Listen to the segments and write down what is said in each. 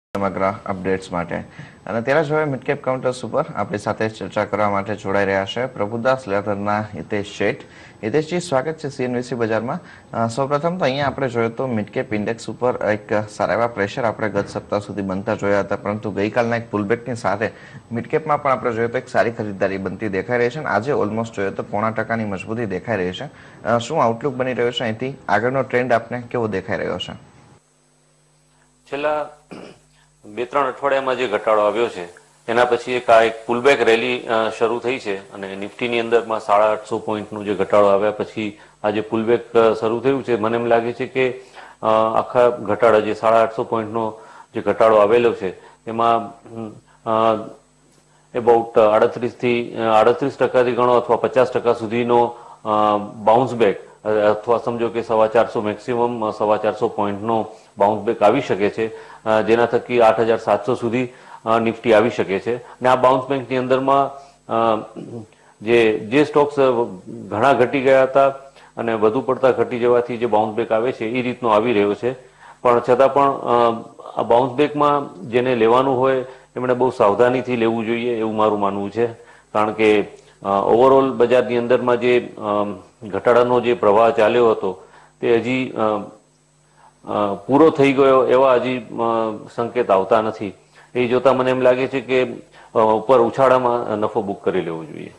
સમગ્ર અપડેટ્સ માટે અને ત્યારે જ હવે મિડકેપ કાઉન્ટર્સ ઉપર આપણી સાથે ચર્ચા કરવા માટે જોડાઈ રહ્યા છે પ્રભુદાસ લેધરના હિતેશ શેઠ. હિતેશજી, સ્વાગત છે સીએનવીસી બજારમાં. સૌપ્રથમ તો અહીંયા આપણે જોયું તો મિડકેપ ઇન્ડેક્સ ઉપર એક સારા એવા પ્રેશર આપણે ગત સપ્તાહ સુધી બનતા જોયા હતા, પરંતુ ગઈકાલના એક પુલબેકની સાથે મિડકેપમાં પણ આપણે જોયું તો એક સારી ખરીદારી બનતી દેખાઈ રહી છે અને આજે ઓલમોસ્ટ જોઈએ તો 0.5% મજબૂતી દેખાઈ રહી છે. શું આઉટલુક બની રહ્યો છે? અહીંથી આગળનો ટ્રેન્ડ આપને કેવો દેખાઈ રહ્યો છે? છેલ્લા 2-3 અઠવાડિયામાં જે ઘટાડો આવ્યો છે એના પછી એક પુલબેક રેલી શરૂ થઈ છે અને નિફ્ટીની અંદરમાં 850 પોઈન્ટનું જે ઘટાડો આવ્યા પછી આજે પુલબેક શરૂ થયું છે. મને એમ લાગે છે કે આખા ઘટાડા જે 850 પોઈન્ટનો જે ઘટાડો આવેલો છે એમાં એબાઉટ 38% ગણો અથવા 50% સુધીનો બાઉન્સ બેક અથવા સમજો કે 450 મેક્સિમમ 450 પોઈન્ટનો બાઉન્સ બેક આવી શકે છે, જેના થકી 8700 સુધી નિફ્ટી આવી શકે છે. અને આ બાઉન્સ બેકની અંદરમાં જે સ્ટોક્સ ઘણા ઘટી ગયા હતા અને વધુ પડતા ઘટી જવાથી જે બાઉન્સ બેક આવે છે એ રીતનો આવી રહ્યો છે. પણ છતાં પણ આ બાઉન્સ બેકમાં જેને લેવાનું હોય એમણે બહુ સાવધાનીથી લેવું જોઈએ એવું મારું માનવું છે, કારણ કે ઓવરઓલ બજારની અંદરમાં જે ઘટાડાનો જે પ્રવાહ ચાલ્યો હતો તે હજી પૂરો થઈ ગયો એવા હજી સંકેત આવતા નથી. એ જોતા મને એમ લાગે છે કે ઉપર ઉછાળામાં નફો બુક કરી લેવો જોઈએ.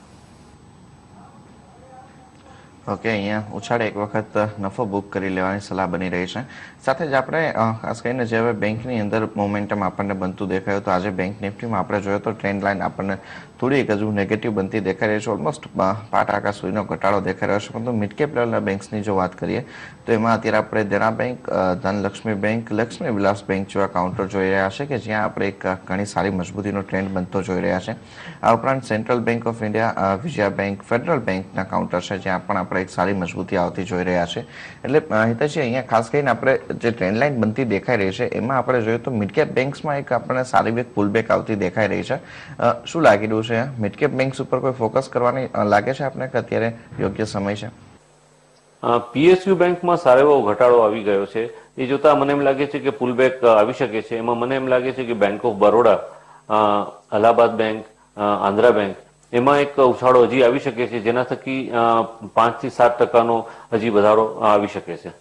ઓકે, અહીંયા ઉછાળે એક વખત નફો બુક કરી લેવાની સલાહ બની રહી છે. સાથે જ આપણે ખાસ કરીને જે હવે બેંકની અંદર મોમેન્ટમ આપણને બનતું દેખાયું તો આજે બેંક નિફ્ટીમાં આપણે જોયો તો ટ્રેન્ડ લાઇન આપણને થોડી એક હજુ નેગેટિવ બનતી દેખાઈ રહી છે. ઓલમોસ્ટ 5% સુધીનો ઘટાડો દેખાઈ રહ્યો છે. પરંતુ મિડકેપ લેવલના બેંક્સની જો વાત કરીએ તો એમાં અત્યારે આપણે Dena Bank, Dhanlaxmi Bank, Lakshmi Vilas Bank જેવા કાઉન્ટર જોઈ રહ્યા છે કે જ્યાં આપણે એક ઘણી સારી મજબૂતીનો ટ્રેન્ડ બનતો જોઈ રહ્યા છે. આ ઉપરાંત Central Bank of India, Vijaya Bank, Federal બેંકના કાઉન્ટર છે જ્યાં પણ આપણે એક સારી મજબૂતી આવતી જોઈ રહ્યા છે. એટલે હિતેશજી, અહીંયા ખાસ કરીને આપણે જે ટ્રેન્ડ લાઇન બનતી દેખાઈ રહી છે એમાં આપણે જોઈએ તો મિડકેપ બેંક્સમાં એક આપણને સારી એક પુલબેક આવતી દેખાઈ રહી છે. શું લાગી રહ્યું છે? મિડકેપ બેંક્સ ઉપર કોઈ ફોકસ કરવાની લાગે છે આપને કે અત્યારે યોગ્ય સમય છે? પીએસયુ બેંકમાં સારો એવો ઘટાડો આવી ગયો છે. એ જોતા મને એમ લાગે છે કે પુલબેક આવી શકે છે. એમાં મને એમ લાગે છે કે Bank of Baroda, Allahabad Bank, Andhra Bank એમાં એક ઉછાળો હજી આવી શકે છે, જેના થકી 5 થી 7% હજી વધારો આવી શકે છે.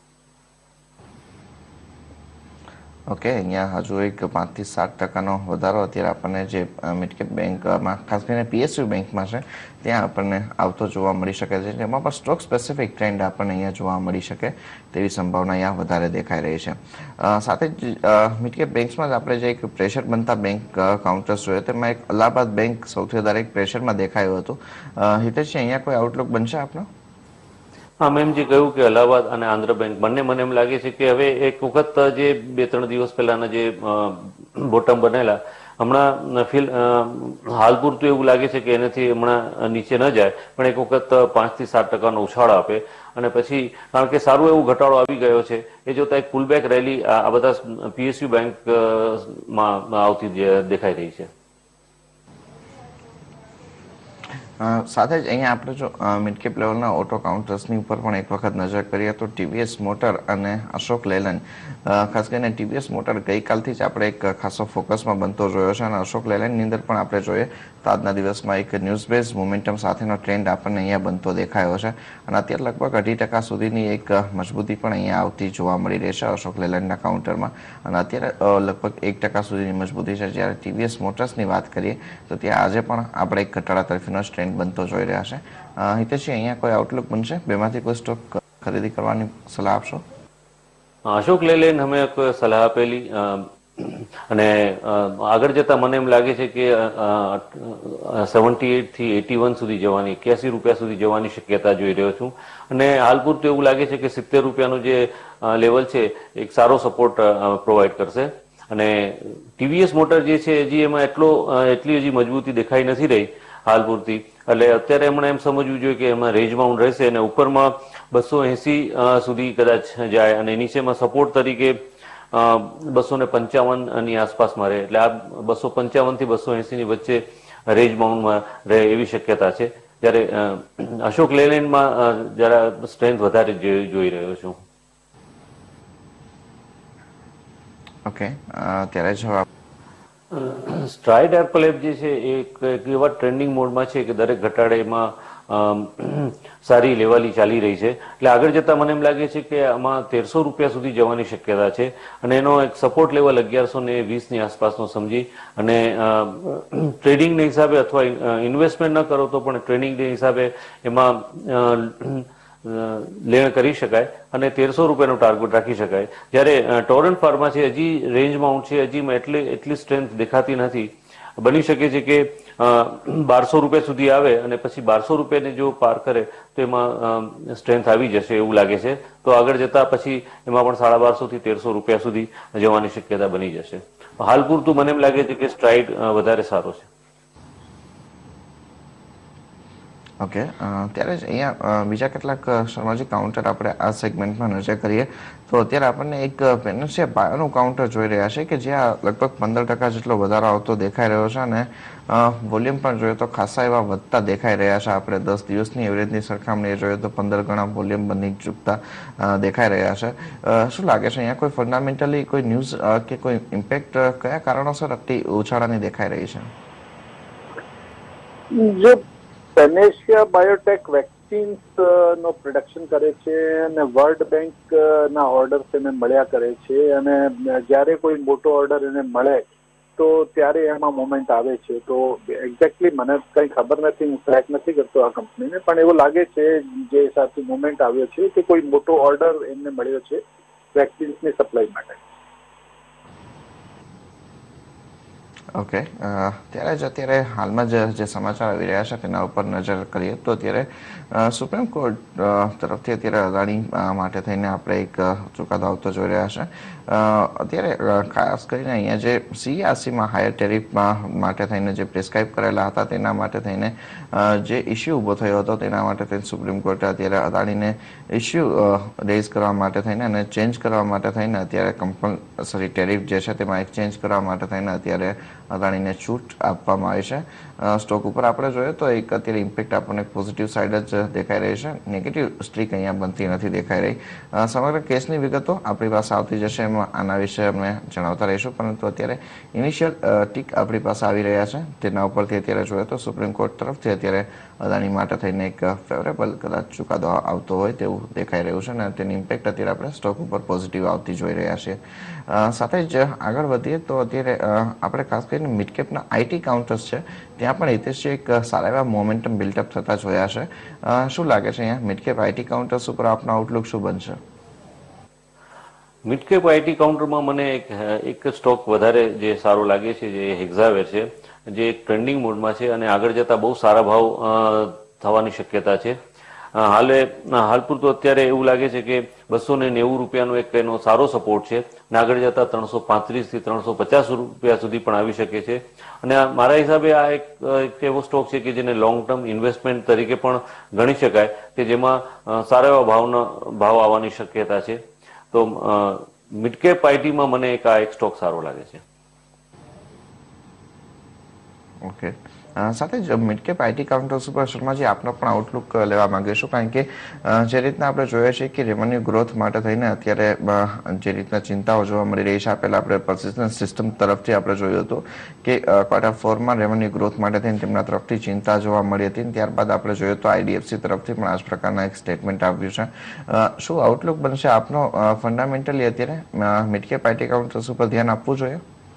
ઓકે, અહીંયા હજુ એક 5 થી 7% વધારો અત્યારે આપણને જે મિડકેપ બેંકમાં ખાસ કરીને પીએસયુ બેંકમાં છે ત્યાં આપણને આવતો જોવા મળી શકે છે. એમાં પણ સ્ટોક સ્પેસિફિક ટ્રેન્ડ આપણને અહીંયા જોવા મળી શકે તેવી સંભાવના અહીંયા વધારે દેખાઈ રહી છે. સાથે જ મિડકેપ બેંક્સમાં જ આપણે જે એક પ્રેશર બનતા બેંક કાઉન્ટર્સ જોઈએ તેમાં એક અલ્હાબાદ બેંક સૌથી વધારે એક પ્રેશરમાં દેખાયું હતું. હિતેશજી, અહીંયા કોઈ આઉટલુક બનશે આપનો? હા, મેં જે કહ્યું કે અલ્હાબાદ અને આંધ્ર બેંક બંને મને એમ લાગે છે કે હવે એક વખત જે 2-3 દિવસ પહેલાના જે બોટમ બનેલા હમણાં હાલ પૂરતું એવું લાગે છે કે એનાથી હમણાં નીચે ન જાય, પણ એક વખત 5 થી 7% ઉછાળો આપે અને પછી કારણ કે સારું એવું ઘટાડો આવી ગયો છે એ જોતા એક પુલબેક રેલી આ બધા પીએસયુ બેંકમાં આવતી દેખાઈ રહી છે. સાથે જ અહીંયા આપણે જો મિડકેપ લેવલના ઓટો કાઉન્ટર્સની ઉપર પણ એક વખત નજર કરીએ તો ટીવીએસ મોટર અને અશોક લેલેન્ડ, ખાસ કરીને ટીવીએસ મોટર ગઈકાલથી જ આપણે એક ખાસો ફોકસમાં બનતો જોયો છે અને અશોક લેલેન્ડની અંદર પણ આપણે જોઈએ તો આજના દિવસમાં એક ન્યૂઝ બેઝ મોમેન્ટમ સાથેનો ટ્રેન્ડ આપણને અહીંયા બનતો દેખાયો છે અને અત્યારે લગભગ 2.5% સુધીની એક મજબૂતી પણ અહીંયા આવતી જોવા મળી રહી છે અશોક લેલેન્ડના કાઉન્ટરમાં અને અત્યારે લગભગ 1% સુધીની મજબૂતી છે. જ્યારે ટીવીએસ મોટર્સની વાત કરીએ તો ત્યાં આજે પણ આપણે એક ઘટાડા તરફનો ટ્રેન્ડ બનતો જોઈ રહ્યા છે. હિતેશજી, અહીંયા કોઈ આઉટલુક બનશે? બેમાંથી કોઈ સ્ટોક ખરીદી કરવાની સલાહ આપશો? અશોક લેલેન્ડ અમે કોઈ સલાહ આપેલી અને આગળ જતા મને એમ લાગે છે કે 78 થી 81 સુધી જવાની, 81 રૂપિયા સુધી જવાની શક્યતા જોઈ રહ્યો છું અને હાલ પૂરતું એવું લાગે છે કે 70 રૂપિયાનું જે લેવલ છે એક સારો સપોર્ટ પ્રોવાઈડ કરશે. અને ટીવીએસ મોટર જે છે હજી એમાં એટલી હજી મજબૂતી દેખાઈ નથી રહી હાલ પૂરતી, એટલે અત્યારે એમણે એમ સમજવું જોઈએ કે એમાં રેન્જ બાઉન્ડ રહેશે અને ઉપરમાં 280 સુધી કદાચ જાય અને નીચેમાં સપોર્ટ તરીકે 255 ની આસપાસમાં રહે, એટલે આ 255 થી 280 ની વચ્ચે રેન્જ બાઉન્ડમાં રહે એવી શક્યતા છે. જ્યારે અશોક લેલેન્ડમાં જરા સ્ટ્રેન્થ વધારે જોઈ રહ્યો છું. ઓકે, ત્યારે જવાબ સ્ટ્રાઇડ એર્કોલેબ જે છે એ એક એવા ટ્રેન્ડિંગ મોડમાં છે કે દરેક ઘટાડેમાં સારી લેવાલી ચાલી રહી છે. એટલે આગળ જતા મને એમ લાગે છે કે આમાં 1300 રૂપિયા સુધી જવાની શક્યતા છે અને એનો એક સપોર્ટ લેવલ 1120 ની આસપાસનો સમજી અને ટ્રેડિંગના હિસાબે અથવા ઇન્વેસ્ટમેન્ટ ન કરો તો પણ ટ્રેડિંગના હિસાબે એમાં લેણ કરી શકાય અને 1300 રૂપિયાનું ટાર્ગેટ રાખી શકાય. જ્યારે ટોરન્ટ ફાર્મા છે હજી રેન્જ માઉન્ટ છે, હજી એટલી સ્ટ્રેન્થ દેખાતી નથી. બની શકે છે કે 1200 રૂપિયા સુધી આવે અને પછી 1200 રૂપિયાને જો પાર કરે તો એમાં સ્ટ્રેન્થ આવી જશે એવું લાગે છે. તો આગળ જતા પછી એમાં પણ 1250 થી 1300 રૂપિયા સુધી જવાની શક્યતા બની જશે. હાલ પૂરતું મને એમ લાગે છે કે સ્ટ્રાઇડ વધારે સારો છે. ઓકે, ત્યારે જ અહીંયા બીજા કેટલાક શર્માજી કાઉન્ટર આપણે આ સેગમેન્ટમાં નજર કરીએ તો અત્યારે આપણને એક પેનન્સિયા બાયોનું કાઉન્ટર જોઈ રહ્યા છે કે જ્યાં લગભગ 15% જેટલો વધારો આવતો દેખાઈ રહ્યો છે અને વોલ્યુમ પણ જોઈએ તો ખાસા એવા વધતા દેખાઈ રહ્યા છે. આપણે 10 દિવસની એવરેજની સરખામણીએ જોઈએ તો 15 ગણા વોલ્યુમ બની ચૂકતા દેખાઈ રહ્યા છે. શું લાગે છે અહીંયા કોઈ ફંડામેન્ટલી કોઈ ન્યૂઝ કે કોઈ ઇમ્પેક્ટ કયા કારણોસર આટલી ઉછાળાની દેખાઈ રહી છે? પેનેશિયા બાયોટેક વેક્સિન્સ નો પ્રોડક્શન કરે છે અને વર્લ્ડ બેંક ના ઓર્ડર્સ એને મળ્યા કરે છે અને જ્યારે કોઈ મોટો ઓર્ડર એને મળે તો ત્યારે એમાં મોમેન્ટ આવે છે. તો એક્ઝેક્ટલી મને કઈ ખબર નથી, હું ટ્રેક નથી કરતો આ કંપનીને, પણ એવું લાગે છે જે હિસાબથી મોમેન્ટ આવ્યો છે કે કોઈ મોટો ઓર્ડર એમને મળ્યો છે વેક્સિન્સની સપ્લાય માટે. ઓકે, અત્યારે હાલમાં જે સમાચાર આવી રહ્યા છે તેના ઉપર નજર કરીએ તો અત્યારે સુપ્રીમ કોર્ટ તરફથી અત્યારે અદાણી માટે થઈને આપણે એક ચુકાદો આવતો જોઈ રહ્યા છે. અત્યારે ખાસ કરીને અહીંયા જે CERCમાં હાયર ટેરિફ માટે થઈને જે પ્રિસ્ક્રાઇબ કરેલા હતા તેના માટે થઈને જે ઇસ્યુ ઊભો થયો હતો તેના માટે થઈને સુપ્રીમ કોર્ટે અત્યારે અદાણીને ઇસ્યુ રેઝ કરવા માટે થઈને અને ચેન્જ કરવા માટે થઈને અત્યારે કમ્પલસરી ટેરિફ જે છે તેમાં એક્સચેન્જ કરવા માટે થઈને અત્યારે અદાણીને છૂટ આપવામાં આવી છે. સ્ટોક ઉપર આપણે જોઈએ તો એક અત્યારે ઇમ્પેક્ટ આપણને પોઝિટિવ સાઈડ જ દેખાઈ રહી છે, નેગેટિવ સ્ટ્રીક અહીંયા બનતી નથી દેખાઈ રહી. સમગ્ર કેસની વિગતો આપણી પાસે આવતી જશે, એમાં આના વિશે અમે જણાવતા રહીશું, પરંતુ અત્યારે ઇનિશિયલ ટીક આપણી પાસે આવી રહ્યા છે. તેના ઉપરથી અત્યારે જોઈએ તો સુપ્રીમ કોર્ટ તરફથી અત્યારે અદાણી માટે થઈને એક ફેવરેબલ કદાચ ચુકાદો આવતો હોય તેવું દેખાઈ રહ્યું છે અને તેની ઇમ્પેક્ટ અત્યારે આપણે સ્ટોક ઉપર પોઝિટિવ આવતી જોઈ રહ્યા છીએ. સાથે જ આગળ વધીએ તો અત્યારે આપણે ખાસ કરીને મિડકેપના IT કાઉન્ટર્સ છે ત્યાં પણ હિતેશજી એક સારા એવા મોમેન્ટમ બિલ્ટઅપ થતા જોયા છે. શું લાગે છે અહીંયા મિડકેપ IT કાઉન્ટર્સ ઉપર આપનો આઉટલુક શું બનશે? મિડકેપ IT કાઉન્ટરમાં મને એક સ્ટોક વધારે જે સારો લાગે છે જે હેક્ઝાવેર છે, જે એક ટ્રેન્ડિંગ મોડમાં છે અને આગળ જતા બહુ સારા ભાવ થવાની શક્યતા છે. હાલ પૂરતું અત્યારે એવું લાગે છે કે 290 રૂપિયાનો એક એનો સારો સપોર્ટ છે અને આગળ જતા 335 થી 350 રૂપિયા સુધી પણ આવી શકે છે. અને મારા હિસાબે આ એક એવો સ્ટોક છે કે જેને લોંગ ટર્મ ઇન્વેસ્ટમેન્ટ તરીકે પણ ગણી શકાય કે જેમાં સારા એવા ભાવ આવવાની શક્યતા છે. તો મિડકેપ ITમાં મને આ એક સ્ટોક સારો લાગે છે. ઓકે, સાથે જ મિડકેપ IT કાઉન્ટર્સ ઉપર શર્માજી આપનો પણ આઉટલુક લેવા માંગીશું, કારણ કે જે રીતના આપણે જોઈએ છીએ કે રેવન્યુ ગ્રોથ માટે થઈને અત્યારે જે રીતના ચિંતાઓ જોવા મળી રહી છે, પહેલા આપણે પર્સિસ્ટન્ટ સિસ્ટમ તરફથી આપણે જોયું હતું કે Q4માં રેવન્યુ ગ્રોથ માટે થઈને તેમના તરફથી ચિંતા જોવા મળી હતી, ત્યારબાદ આપણે જોયું તો IDFC તરફથી પણ આ જ પ્રકારના એક સ્ટેટમેન્ટ આવ્યું છે. શું આઉટલુક બનશે આપનો ફંડામેન્ટલી અત્યારે મિડકેપ IT કાઉન્ટર્સ ઉપર ધ્યાન આપવું જોઈએ?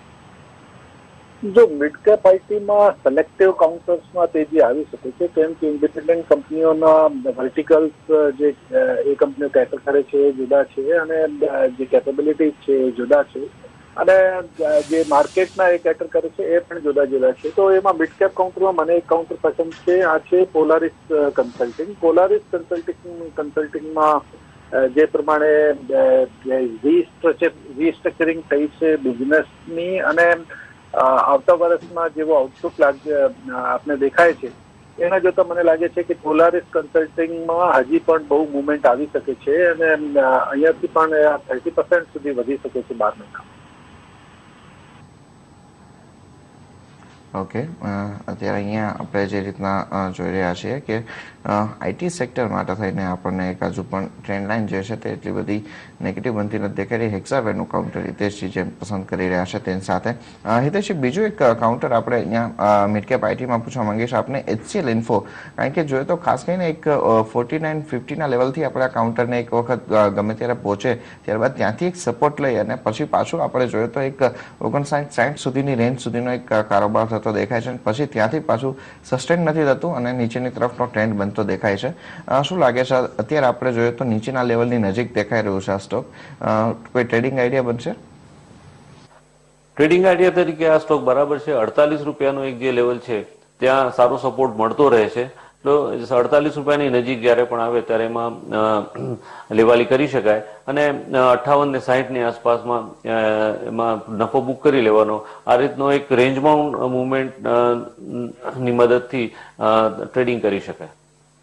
જો મિડકેપ ITમાં સિલેક્ટિવ કાઉન્ટર્સમાં તેજી આવી શકે છે, કેમ કે ઇન્ડિપેન્ડન્ટ કંપનીઓના વર્ટિકલ્સ જે એ કંપનીઓ કેટર કરે છે એ જુદા છે અને જે કેપેબિલિટીઝ છે એ જુદા છે અને જે માર્કેટના એ કેટર કરે છે એ પણ જુદા જુદા છે. તો એમાં મિડકેપ કાઉન્ટરમાં મને એક કાઉન્ટર પસંદ છે, આ છે પોલારિસ કન્સલ્ટિંગ. પોલારિસ કન્સલ્ટિંગમાં જે પ્રમાણે રીસ્ટ્રક્ચરિંગ થઈ છે બિઝનેસની અને આવતા વર્ષમાં જેવો આઉટલુક આપને દેખાય છે એના જોતા મને લાગે છે કે પોલારિસ કન્સલ્ટિંગમાં હજી પણ બહુ મુવમેન્ટ આવી શકે છે અને અહીંયાથી પણ 30% સુધી વધી શકે છે 12 મહિના. ઓકે, અત્યારે અહીંયા આપણે જે રીતના જોઈ રહ્યા છીએ કે આઈટી સેક્ટર માટે થઈને આપણને એક હજુ પણ ટ્રેન્ડ લાઇન જે છે તે એટલી બધી નેગેટિવ બનતી નથી દેખાઈ રહી. હેક્સાવેરનું કાઉન્ટર હિતેશજી જેમ પસંદ કરી રહ્યા છે તેની સાથે હિતેશજી બીજું એક કાઉન્ટર આપણે અહીંયા મિડકેપ આઈટીમાં પૂછવા માંગીશ આપને HCL ઇન્ફો, કારણ કે જોઈએ તો ખાસ કરીને એક 4950ના લેવલથી આપણે આ કાઉન્ટરને એક વખત ગમે ત્યારે પહોંચે ત્યારબાદ ત્યાંથી એક સપોર્ટ લઈ અને પછી પાછું આપણે જોઈએ તો એક 59-60 સુધીની રેન્જ સુધીનો એક કારોબાર થતો દેખાય છે, પછી ત્યાંથી પાછું સસ્ટેન નથી થતું અને નીચેની તરફનો ટ્રેન્ડ બનતો દેખાય છે. શું લાગે છે અત્યારે આપણે જોઈએ તો નીચેના લેવલની નજીક દેખાઈ રહ્યું છે આ સ્ટોક, કોઈ ટ્રેડિંગ આઈડિયા બનશે? ટ્રેડિંગ આઈડિયા તરીકે આ સ્ટોક બરાબર છે. 48 રૂપિયાનો એક જે લેવલ છે ત્યાં સારો સપોર્ટ મળતો રહે છે. તો 48 રૂપિયાની નજીક જયારે પણ આવે ત્યારે એમાં લેવાલી કરી શકાય અને 58 ને 60 ની આસપાસમાં એમાં નફો બુક કરી લેવાનો. આ રીતનો એક રેન્જ બાઉન્ડ મુવમેન્ટ ની મદદથી ટ્રેડિંગ કરી શકાય.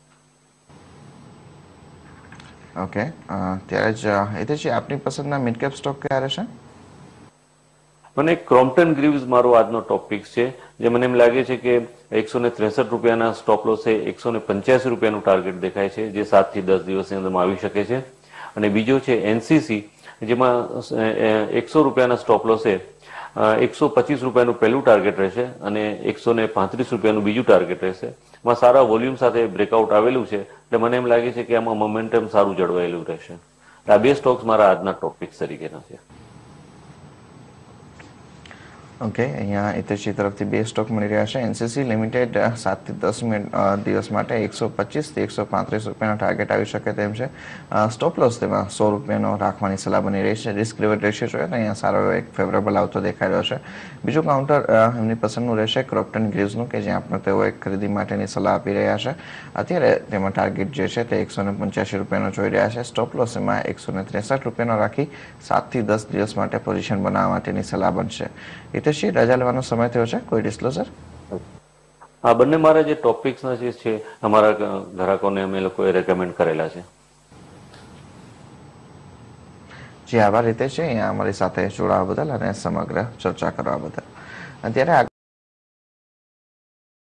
ઓકે, ત્યારે જ હિતેશજી આપની પસંદના મિડ કેપ સ્ટોક કયા રહેશે? મને ક્રોમ્પ્ટન ગ્રીવ્સ મારો આજનો ટોપિક છે, જે મને એમ લાગે છે કે 163 રૂપિયાના સ્ટોપ લોસે 185 રૂપિયાનું ટાર્ગેટ દેખાય છે, જે 7 થી 10 દિવસની અંદરમાં આવી શકે છે. અને બીજો છે એનસીસી, જેમાં 100 રૂપિયાના સ્ટોપ લોસે 125 રૂપિયાનું પહેલું ટાર્ગેટ રહેશે અને 135 રૂપિયાનું બીજું ટાર્ગેટ રહેશે. એમાં સારા વોલ્યુમ સાથે બ્રેકઆઉટ આવેલું છે, એટલે મને એમ લાગે છે કે આમાં મોમેન્ટમ સારું જળવાયેલું રહેશે. આ બે સ્ટોક્સ મારા આજના ટોપિક્સ તરીકેના છે. ઓકે, અહીંયા હિતેશજી તરફથી બે સ્ટોક મળી રહ્યા છે. એનસીસી લિમિટેડ 7 થી 10 દિવસ માટે 125 થી 135 રૂપિયાનો ટાર્ગેટ આવી શકે તેમ છે. સ્ટોપ લોસ તેમાં 100 રૂપિયાનો રાખવાની સલાહ બની રહી છે. રિસ્ક રિવર્ટ રેશિયો જોઈએ તો અહીંયા સારો એક ફેવરેબલ આવતો દેખાઈ રહ્યો છે. બીજું કાઉન્ટર એમની પસંદનું રહેશે ક્રોમ્પ્ટન ગ્રીવ્સનું, કે જ્યાં પણ તેઓ એક ખરીદી માટેની સલાહ આપી રહ્યા છે. અત્યારે તેમાં ટાર્ગેટ જે છે તે 185 રૂપિયાનો જોઈ રહ્યા છે. સ્ટોપ લોસ એમાં 163 રૂપિયાનો રાખી 7 થી 10 દિવસ માટે પોઝિશન બનાવવા માટેની સલાહ બનશે. હિતેશજી, રજા લેવાનો સમય થયો છે, કોઈ ડિસ્ક્લોઝર? આ બંને મારા જે ટોપિક્સના જે છે અમારા ગ્રાહકોને અમે લોકોએ રેકમેન્ડ કરેલા છે. જી આભાર હિતેશજી, અહીંયા અમારી સાથે જોડાવા બદલ અને સમગ્ર ચર્ચા કરવા બદલ. અત્યારે